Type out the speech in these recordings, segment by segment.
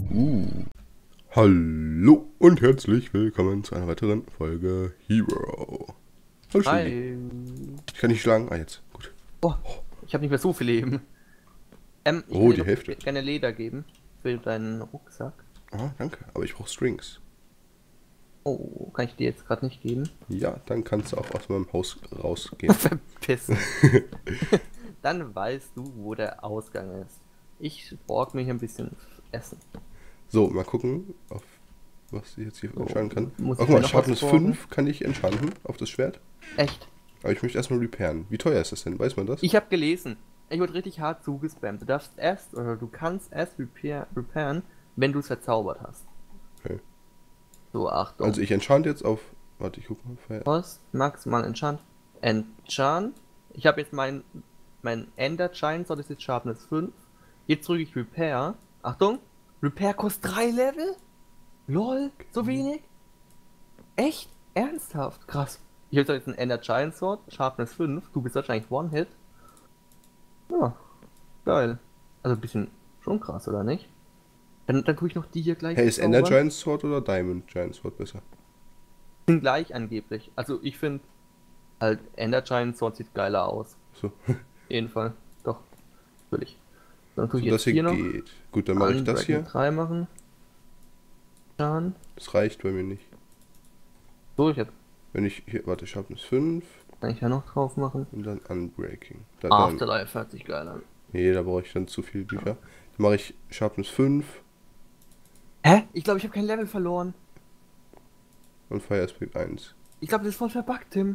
Hallo und herzlich willkommen zu einer weiteren Folge Hero. Hallo Shindy. Hi. Ich kann nicht schlagen. Ah, jetzt. Gut. Oh, ich habe nicht mehr so viel Leben. Ich Oh, kann dir die noch Hälfte. gerne Leder geben für deinen Rucksack. Ah, danke. Aber ich brauche Strings. Oh, kann ich dir jetzt gerade nicht geben? Ja, dann kannst du auch aus meinem Haus rausgehen. Verpissen. Dann weißt du, wo der Ausgang ist. Ich borg mich ein bisschen Essen. So, mal gucken, auf was ich jetzt hier entscheiden kann. muss Oh, ich guck mir mal, noch Sharpness was borgen? 5 kann ich enchanten auf das Schwert. Echt? Aber ich möchte erstmal repairen. Wie teuer ist das denn? Weiß man das? Ich habe gelesen. Ich wurde richtig hart zugespammt. Du kannst erst repairen, wenn du es verzaubert hast. Okay. So, Achtung. Also ich enchant jetzt auf... Warte, ich guck mal. Was? Maximal Enchant. Enchant. Ich habe jetzt mein Ender Giant, so das ist jetzt Sharpness 5. Jetzt drücke ich Repair. Achtung! Repair kostet 3 Level? LOL, so wenig? Echt? Ernsthaft? Krass. Ich habe jetzt ein Ender Giant Sword, Sharpness 5. Du bist wahrscheinlich One-Hit. Ja, geil. Also ein bisschen schon krass, oder nicht? Dann tue ich noch die hier gleich. Hey, ist Ender zaubern. Giant Sword oder Diamond Giant Sword besser? Sind gleich angeblich. Also ich finde halt Ender Giant Sword sieht geiler aus. So, Jeden Fall. Doch. Natürlich. Dann tue ich so jetzt dass hier noch geht. Gut, dann mache ich das hier. 3 machen. Dann. Das reicht bei mir nicht. So, ich jetzt Wenn ich hier, warte, Sharpness 5 kann ich ja noch drauf machen. und dann Unbreaking. Dann, Afterlife hört sich geil an. nee, da brauche ich dann zu viele Bücher. Dann mache ich Sharpness 5 Hä? Ich glaube, ich habe kein Level verloren. und Fire Aspect 1. Ich glaube, das ist voll verbuggt, Tim.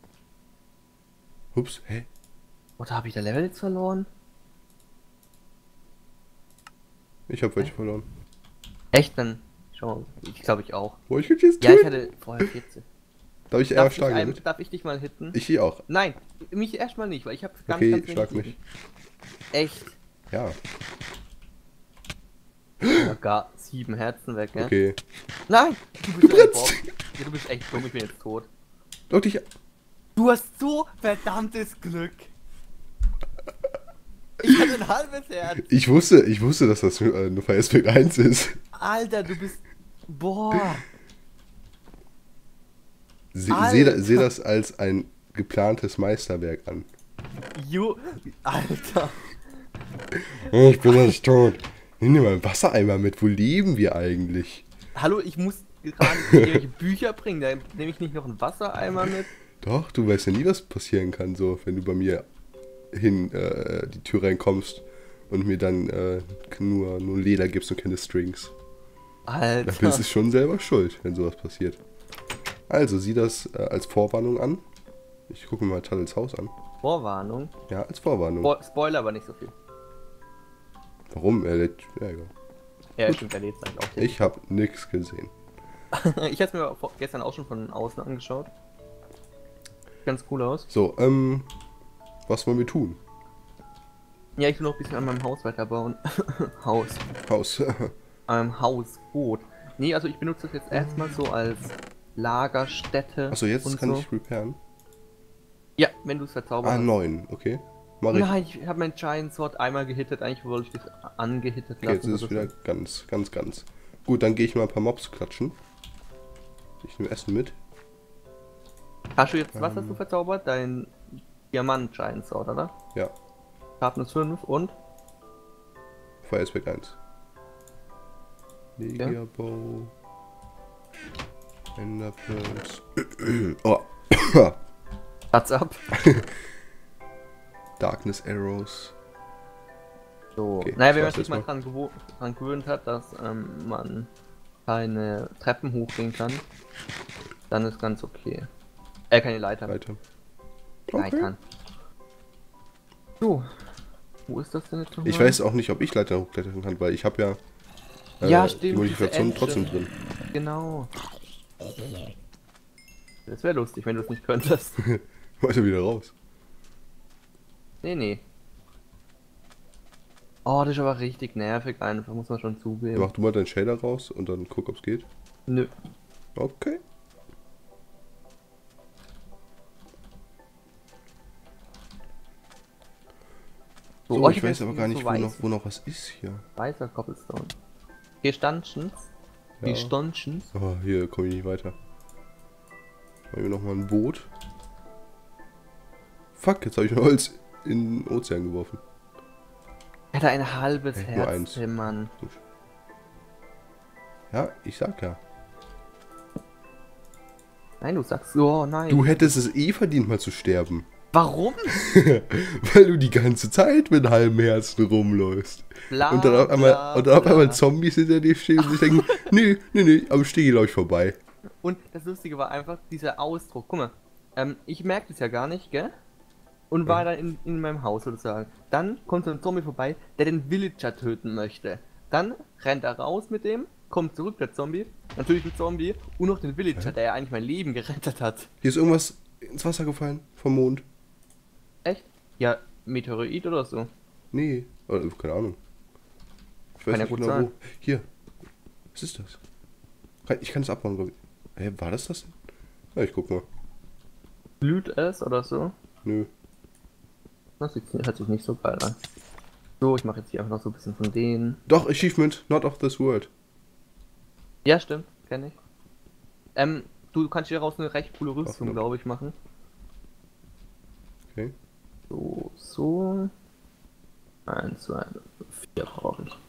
Ups, hä? Oder habe ich da Level jetzt verloren? Ich habe welche verloren. Echt? Dann. Schau mal. Ich glaube ich auch. Wo ich jetzt Ja, ich tun? hatte vorher 14. Darf ich eher schlagen damit? Darf ich dich mal hitten? Ich hier auch. Nein, mich erstmal nicht, weil ich habe ganz, Okay, ganz schlag wenig mich. Leben. Echt? Ja, Ja, gar 7 Herzen weg, gell? okay. Nein! Du bist echt Bob. Ja, du bist echt dumm, ich bin jetzt tot. Doch dich. Du hast so verdammtes Glück. Ich hatte ein halbes Herz. Ich wusste, dass das nur Fire Aspect 1 ist. Alter, du bist... Boah. Seh das als ein geplantes Meisterwerk an. Alter. Ich bin nicht tot. Nimm dir mal einen Wassereimer mit. Wo leben wir eigentlich? Hallo, ich muss gerade irgendwelche Bücher bringen. Da nehme ich nicht noch einen Wassereimer mit. Doch, du weißt ja nie, was passieren kann, so, wenn du bei mir hin die Tür reinkommst und mir dann nur Leder gibst und keine Strings. Dann bist Alter. du schon selber schuld, wenn sowas passiert. Also, sieh das als Vorwarnung an. Ich gucke mir mal Tuddles Haus an. Vorwarnung. Ja, als Vorwarnung. Spoiler aber nicht so viel. Warum? Ja, egal. Ja, stimmt, er lädt eigentlich auch. Ich habe nichts gesehen. Ich hatte mir gestern auch schon von außen angeschaut. Ganz cool aus. So, was wollen wir tun? Ja, ich will noch ein bisschen an meinem Haus weiterbauen. Haus. Haus. Hausboot. Nee, also ich benutze das jetzt erstmal so als Lagerstätte. Achso, jetzt und kann so. ich repairen. Ja, wenn du es verzaubern Ah, hast. 9, okay. Mach ich. Nein, ich habe mein Giant Sword einmal gehittet. Eigentlich wollte ich das angehittet Okay, lassen. jetzt ist es wieder ganz. Gut, dann gehe ich mal ein paar Mobs klatschen. Ich nehme Essen mit. Hast du jetzt, was hast du verzaubert? Dein Diamant Giant Sword, oder? Ja, Sharpness 5 und? Fire Aspect 1. Legia Bow. Enderpearls. Oh. Platz ab. Darkness Arrows. So. Okay, Naja, wenn man das sich war's mal dran gewöhnt hat, dass man keine Treppen hochgehen kann, dann ist ganz okay. Keine Leiter. Weiter. Leitern. So. Wo ist das denn jetzt nochmal? Ich weiß auch nicht, ob ich Leiter hochklettern kann, weil ich habe ja, Ja, die stimmt, Modifikation diese trotzdem Engine. drin. Genau. Das wäre lustig, wenn du es nicht könntest. Weiter wieder raus. Nee. Oh, das ist aber richtig nervig einfach, muss man schon zugeben. Ja, mach du mal deinen Shader raus und dann guck, ob's geht. Nö. Okay. So, So, oh, ich weiß aber gar nicht, so wo noch was ist hier. weißer Cobblestone. Hier Stanchens. Die Ja. Stonchens. Oh, hier komme ich nicht weiter. Machen wir nochmal ein Boot. Fuck, jetzt habe ich ein Holz in den Ozean geworfen. Er hat ein halbes Nur Herz, eins. hey Mann. Ja, ich sag ja. Nein, du sagst, oh nein. Du hättest es eh verdient, mal zu sterben. Warum? Weil du die ganze Zeit mit halbem Herzen rumläufst. Bla, Und dann auf bla, einmal bla. Zombies hinter dir stehen und sich denken, nee, am Steg läuft vorbei. Und das Lustige war einfach dieser Ausdruck. Guck mal, ich merke das ja gar nicht, gell? Und war dann in meinem Haus sozusagen. Dann kommt so ein Zombie vorbei, der den Villager töten möchte. Dann rennt er raus mit dem, kommt zurück, der Zombie. Natürlich ein Zombie und noch den Villager, der ja eigentlich mein Leben gerettet hat. Hier ist irgendwas ins Wasser gefallen vom Mond. Echt? Ja, Meteorit oder so. Nee, oder, keine Ahnung. Ich weiß Kann ja nicht gut genau sein. wo. Hier. Was ist das? Ich kann es abbauen, glaube ich. Hä, war das denn? Ja, ich guck mal. Blüht es oder so? Nö. Das hört sich nicht so geil an. So, ich mache jetzt hier einfach noch so ein bisschen von denen. Doch, Achievement, not of this world. Ja, stimmt, kenne ich. Du kannst hier raus eine recht coole Rüstung, Ach, glaube ich, machen. Okay. So. 1, 2, 4 brauche ich.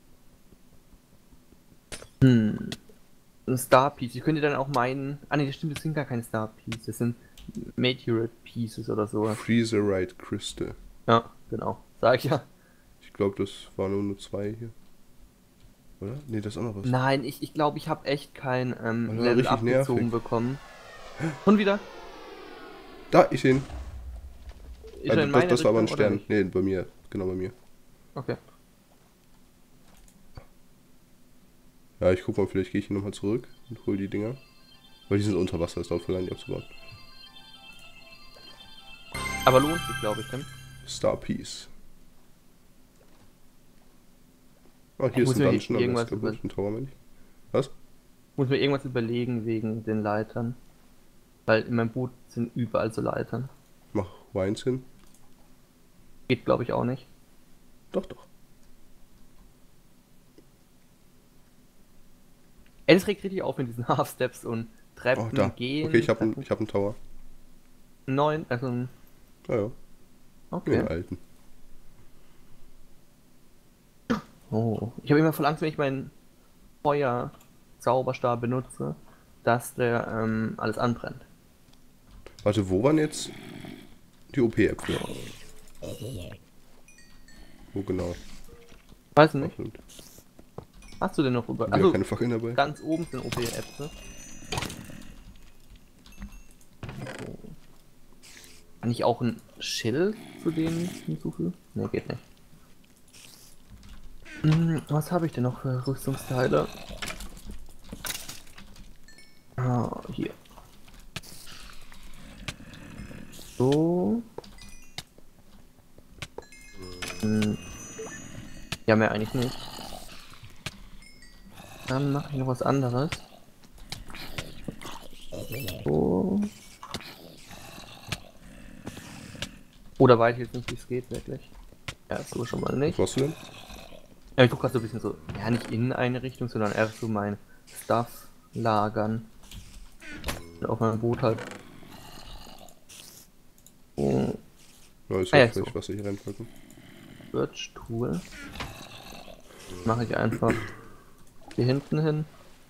Ein Star Piece. Ich könnte dann auch meinen. Ah ne, das stimmt, das sind gar keine Star Pieces. Das sind Meteorite Pieces oder so. Freezerite Crystal. Ja, genau. Sag ich ja. Ich glaube, das waren nur 2 hier. Oder? Nee, das ist auch noch was. Nein, ich glaube, ich habe echt kein Alter, Level richtig abgezogen nervig. bekommen. Schon wieder? Da, ich sehe ihn. Ist er in Das, meiner das war aber ein Richtung oder Stern. nicht? Nee, bei mir. Genau bei mir. Okay. Ja, ich guck mal, vielleicht gehe ich hier nochmal zurück und hol die Dinger. Weil die sind unter Wasser, es dauert voll lang, die abzubauen. Aber lohnt sich, glaube ich, denn? Star Piece. Ah, Ich hier ist muss ein mir Dungeon, aber irgendwas das ist kaputt. Ein Tower, meine ich. Was? Muss mir irgendwas überlegen wegen den Leitern. Weil in meinem Boot sind überall so Leitern. Mach Wines hin. Geht, glaube ich, auch nicht. Doch, doch. Ey, das regt richtig auf mit diesen Half-Steps und Treppen Oh, da. gehen. Okay, ich habe Treppen. hab einen Tower. 9, also ein. Ja, ja. Okay. Den alten. Oh. Ich habe immer voll Angst, wenn ich meinen Feuer-Zauberstab benutze, dass der alles anbrennt. Warte, wo waren jetzt die OP-Äpfel? Wo genau? Weiß nicht. Stimmt. Hast du denn noch über. Ja, Also keine Fackeln dabei. ganz oben sind OP-Äpfel. So. Kann ich auch ein Schild zu denen hinzufügen? Ne, geht nicht. Was habe ich denn noch für Rüstungsteile? Ah, hier. So. Ja, mehr eigentlich nicht. Dann mache ich noch was anderes. So. Oder weiß ich jetzt nicht, wie es geht, wirklich. Ja, so schon mal nicht. Was machst du denn? Ja, ich gucke gerade so ein bisschen so, ja, nicht in eine Richtung, sondern eher so mein Stuff lagern. Und auf meinem Boot halt. Oh, Ja, ist Ah, ja ja, vielleicht so. was hier reinpacken. Birch Tool. Mache ich einfach hier hinten hin.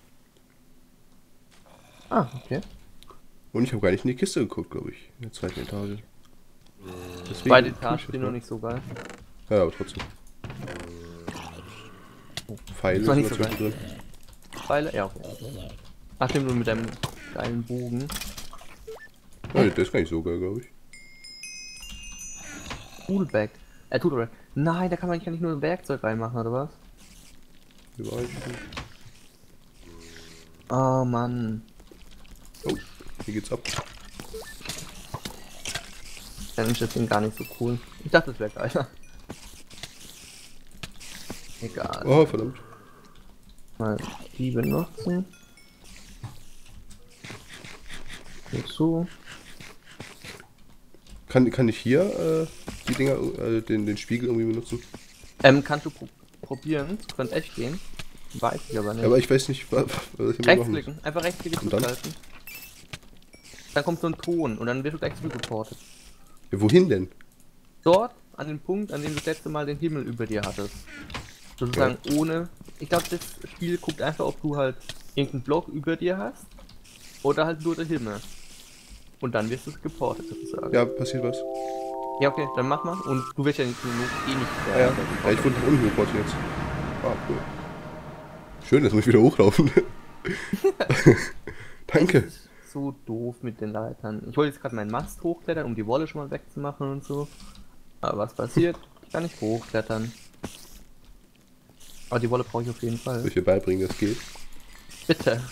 Ah, okay. Und ich habe gar nicht in die Kiste geguckt, glaube ich. In der zweiten Etage. Deswegen Beide tue ich Etagen das sind mal. noch nicht so geil. Ja, aber trotzdem. Pfeile Das war sind nicht so natürlich drin. Pfeile? Ja, okay. Ach, stimmt, nur mit deinem geilen Bogen. Ja, der ist gar nicht so geil, glaube ich. Toolbag. Toolbag. Nein, da kann man nicht nur ein Werkzeug reinmachen, oder was? Hier war ich. Oh Mann. Oh, hier geht's ab. Challenges sind gar nicht so cool. Ich dachte, das wäre geiler. Egal. Oh, verdammt. Mal die benutzen. So. Kann ich hier die Dinger, den Spiegel irgendwie benutzen? Kannst du probieren? Das könnte echt gehen. Weiß ich aber nicht. Aber ich weiß nicht, was ich machen muss. Rechtsklicken, einfach rechtsklicken Und dann? zuschalten. Dann kommt so ein Ton und dann wirst du gleich zurückgeportet. Ja, wohin denn? Dort, an den Punkt, an dem du das letzte Mal den Himmel über dir hattest. Sozusagen ohne. Ich glaube, das Spiel guckt einfach, ob du halt irgendeinen Block über dir hast. Oder halt nur der Himmel. Und dann wirst du geportet sozusagen. Ja, passiert was. Ja, okay, dann mach mal. Und du wirst ja nicht, eh nicht Ja, ja. Ja, ich wurde nach unten geportet jetzt. Ah, cool. Schön, jetzt muss ich wieder hochlaufen. Danke. So doof mit den Leitern. Ich wollte jetzt gerade meinen Mast hochklettern, um die Wolle schon mal wegzumachen und so. Aber was passiert? Ich kann nicht hochklettern. Aber die Wolle brauche ich auf jeden Fall. Soll ich dir beibringen, das geht? Bitte.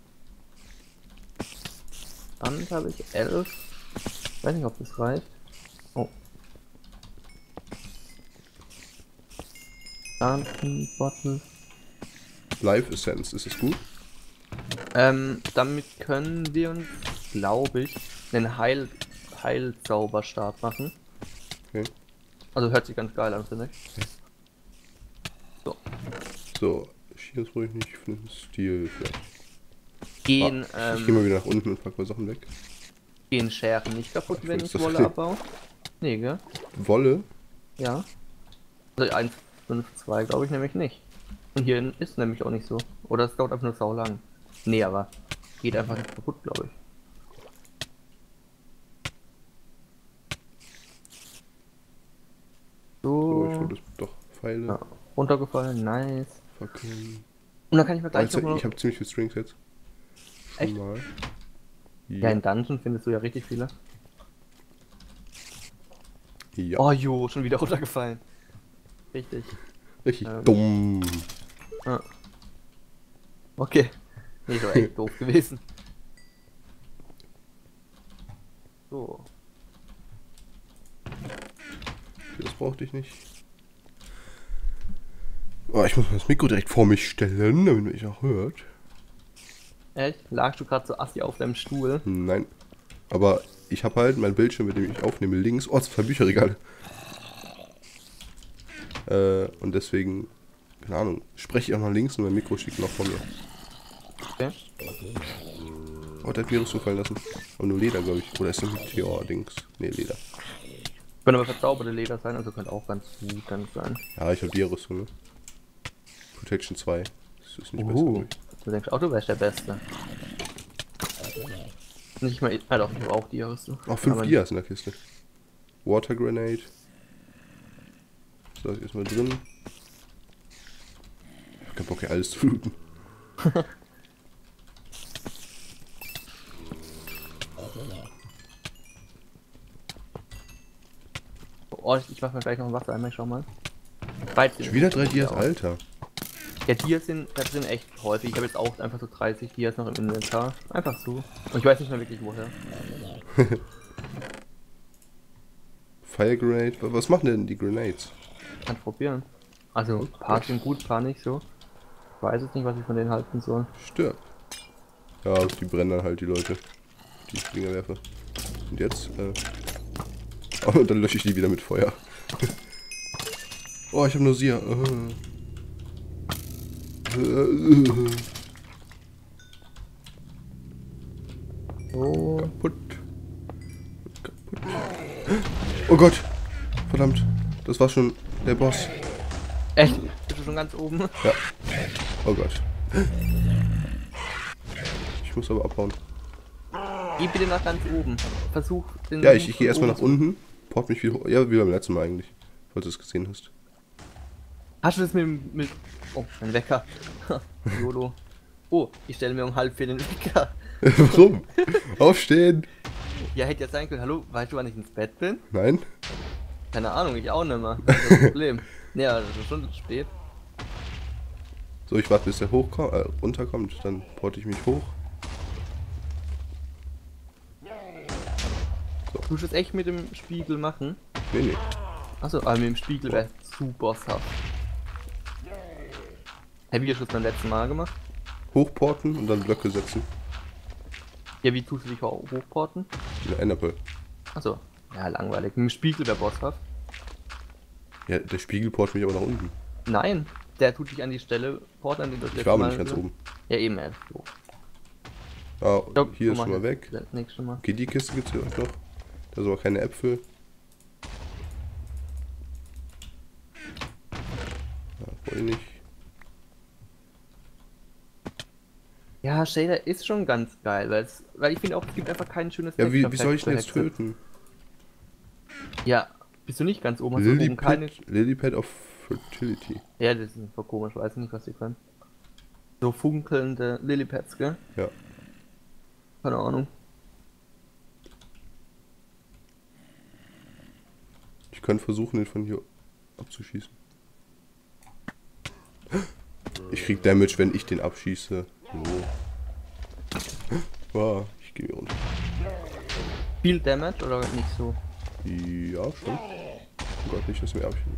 Dann habe ich 11. Ich weiß nicht, ob das reicht. Oh. Starten, Bottle. Life Essence, ist es gut? Damit können wir uns, glaube ich, einen Heilzauberstab machen. Okay. Also hört sich ganz geil an, finde ich. So. So, hier ist ruhig nicht für den Stil vielleicht. Gehen, Ich gehe mal wieder nach unten und pack mal Sachen weg. gehen Scheren nicht kaputt, Ich wenn weiß ich das Wolle nicht. abbaue? Nee, gell? Wolle? Ja. Also 1,5,2 glaube ich nämlich nicht. Und hier ist nämlich auch nicht so. Oder es dauert einfach nur sau lang. Nee, aber geht einfach nicht kaputt, glaube ich. So, ich So. hol das doch Pfeile. Ja, runtergefallen, nice. Fackeln. Und dann kann ich mir gleich Also, noch mal... ich habe ziemlich viel Strings jetzt. Echt? Mal. Ja, in Dungeon findest du ja richtig viele. Ja. Oh jo, schon wieder runtergefallen. Richtig. Richtig ähm. dumm. Ah. Okay. Nee, das war echt doof gewesen. So. Das brauchte ich nicht. Oh, ich muss mal das Mikro direkt vor mich stellen, damit man mich auch hört. Echt? Lagst du gerade so assi auf deinem Stuhl? Nein. Aber ich habe halt mein Bildschirm, mit dem ich aufnehme, links. Oh, zwei Bücherregale. Und deswegen, keine Ahnung, spreche ich auch nach links und mein Mikro steht noch vor mir. Okay. Oh, der hat mir Rüstung fallen lassen. Aber nur Leder, glaube ich. Oder ist das ein Meteor-Dings? Ne, Leder. Können aber verzauberte Leder sein, also könnte auch ganz gut dann sein. Ja, ich habe die Rüstung, ne? Protection 2. Das ist nicht besser, glaub ich. Du denkst auch, du wärst der Beste. Nicht mal, doch, ich habe auch die Rüstung. Oh, 5 Aber- Dias in der Kiste. Water Grenade. Das lasse ich erstmal drin. Ich hab keinen Bock, hier alles zu looten. Oh, ich mach mir gleich noch ein Wasser einmal, schau mal. 13. Schon wieder 3 Dias, Alter. Ja, Dias sind echt häufig. Ich habe jetzt auch einfach so 30 Dias noch im Inventar. Einfach so. Und ich weiß nicht mehr wirklich woher. Fire Grenade. Was machen denn die Grenades? Kannst probieren. Also, paar sind gut, paar nicht so. Ich weiß jetzt nicht, was ich von denen halten soll. Stirb. Ja, die brennen dann halt die Leute. Die ich Dinger werfe. Und jetzt, oh, und dann lösche ich die wieder mit Feuer. Oh, ich habe nur Sia. So. Kaputt. Kaputt. Oh Gott. Verdammt. Das war schon der Boss. Echt? Bist du schon ganz oben? Ja. Oh Gott. Ich muss aber abhauen. Geh bitte nach ganz oben. Versuch den. Ja, ich gehe erstmal oben nach unten. Port mich wieder hoch. Ja, wie beim letzten Mal eigentlich. Falls du es gesehen hast. Hast du das mit. Oh, ein Wecker. YOLO. Oh, ich stelle mir um 3:30 den Wecker. Warum? Aufstehen! Ja, hätte ja sein können. Hallo, weißt du, wann ich ins Bett bin? Nein? Keine Ahnung, ich auch nicht mehr. Das ist das Problem. Ja, das ist schon spät. So, ich warte bis der runterkommt. Dann porte ich mich hoch. Du musst es echt mit dem Spiegel machen. Nee, nee. Achso, aber mit dem Spiegel wäre super saft. Hab ich ja schon beim letzten Mal gemacht. Hochporten und dann Blöcke setzen. Ja, wie tust du dich hochporten? In der Enderpearl. Achso, ja, langweilig. Mit dem Spiegel wäre bosshaft. Ja, der Spiegel portet mich aber nach unten. Nein, Der tut dich an die Stelle porten, an die du Ich war aber nicht ganz oben. Ja, eben, er ist so. Ah, Stopp, hier ist schon schon mal weg. Das nächste Mal. Okay, die Kiste gibt's hier noch. Da sind aber keine Äpfel. Ja, wollte ich nicht. Ja, Shader ist schon ganz geil, weil ich finde auch, es gibt einfach kein schönes Ja, wie Texture-Pack soll ich für denn jetzt Hexe. töten? Ja, bist du nicht ganz oben? Hast du oben keine... Lilypad of Fertility. Ja, das ist voll komisch, weiß nicht, was die können. So funkelnde Lilypads, gell? Ja. Keine Ahnung. Ich könnte versuchen, den von hier abzuschießen. Ich krieg Damage, wenn ich den abschieße. So. Wow, ich gehe runter. Viel Damage oder nicht so? Ja, schon. Oh Gott, nicht, dass mir abschießen.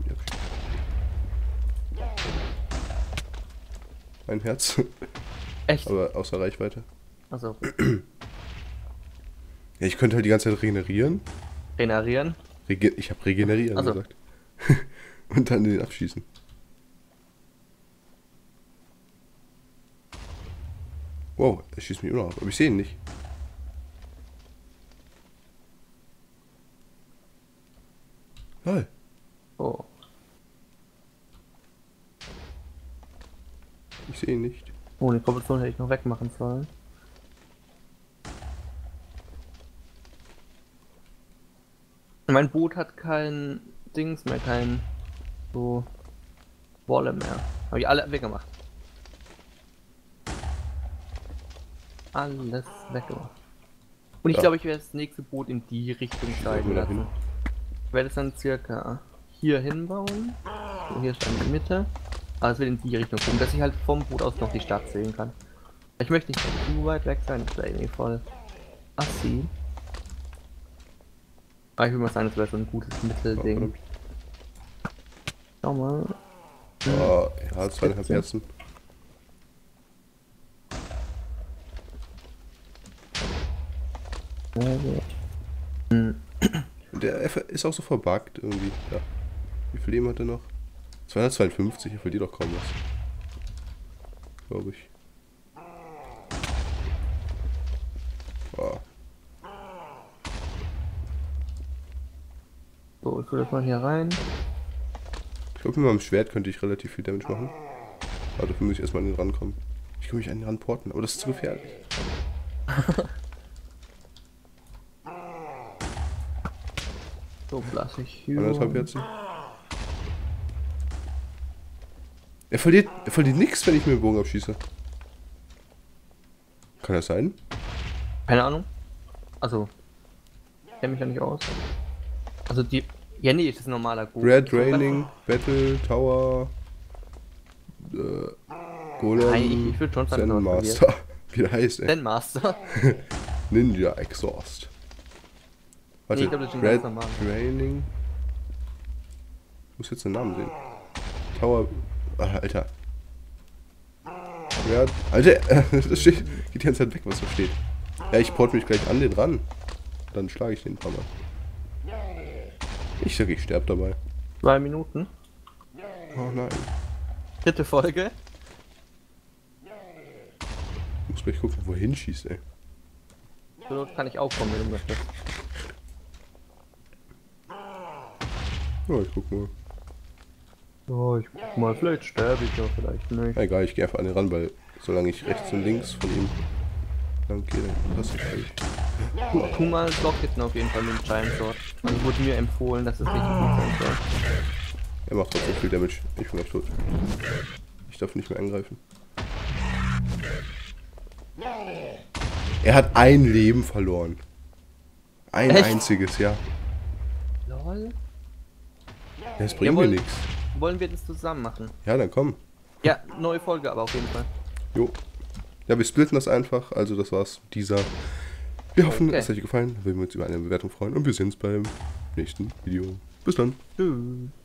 Ein Herz. Echt? Aber außer Reichweite. Also Ja, ich könnte halt die ganze Zeit regenerieren. regenerieren. Ich habe regenerieren Also. gesagt. Und dann den abschießen. Wow, er schießt mich immer noch ab, aber ich sehe ihn nicht. Lol. Oh. Ich sehe ihn nicht. Oh, die Kombination hätte ich noch wegmachen sollen. Mein Boot hat kein Dings mehr, kein so Wolle mehr. Habe ich alle weggemacht. Alles weggemacht. Und ich Ja. glaube, ich werde das nächste Boot in die Richtung steigen wir da lassen. hin? Ich werde es dann circa hier hinbauen. So, hier ist dann die Mitte. Aber es wird in die Richtung gucken, dass ich halt vom Boot aus noch die Stadt sehen kann. Ich möchte nicht zu weit weg sein, das wäre irgendwie voll assi. Aber ich würde mal sagen, das wäre so ein gutes Mittelding. Schau mal. Ah, ja, 2,5 Herzen. Der F ist auch so verbuggt irgendwie. Ja. Wie viel Leben hat er noch? 252, er verliert doch kaum was. Glaube ich. Ah. So, ich würde das mal hier rein. Ich glaube, mit meinem Schwert könnte ich relativ viel Damage machen. Aber dafür muss ich erstmal an den rankommen. Ich kann mich an den ranporten, aber das ist zu gefährlich. So, lasse ich hier. 1,5 Herzen. Er verliert nichts, wenn ich mir den Bogen abschieße. Kann das sein? Keine Ahnung. Also, ich kenne mich ja nicht aus. Also die. Ja, nee, das ist ein normaler Boot. Red Raining, Battle, Tower, Golem, Nein, ich würde schon sagen, Zen dass es Master. Wie der heißt, ey. Den Master. Ninja Exhaust. Warte, Nee, ich glaub, das ist ein Red ganz normal. Raining. Ich muss jetzt den Namen sehen. Tower. Ah, Alter. Red. Alter, das steht. Geht die ganze Zeit weg, was da steht. Ja, ich port mich gleich an den ran. Dann schlage ich den ein paar Mal. Ich sag, ich sterbe dabei. 2 Minuten. Oh nein. 3. Folge. Ich muss gleich gucken, wohin schießt, ey. So kann ich auch kommen, wenn du möchtest. Ja, ich guck mal. Oh, ich guck mal, vielleicht sterbe ich ja, vielleicht nicht. Egal, ich gehe einfach an den ran, weil solange ich rechts und links von ihm lang gehe, dann passt das eigentlich. Tu mal Lockitten auf jeden Fall mit dem Giant Sword. Also wurde mir empfohlen, dass es richtig gut sein soll. Er macht trotzdem viel Damage. Ich bin gleich tot. Ich darf nicht mehr angreifen. Er hat ein Leben verloren. Ein Echt? einziges, ja. Lol. Das bringt mir Jawohl. nichts. Wollen wir das zusammen machen? Ja, dann komm. Ja, neue Folge aber auf jeden Fall. Jo. Ja, wir splitten das einfach. Also das war's mit dieser. Wir hoffen, Okay. es hat euch gefallen. Wir würden uns über eine Bewertung freuen. Und wir sehen uns beim nächsten Video. Bis dann. Tschüss.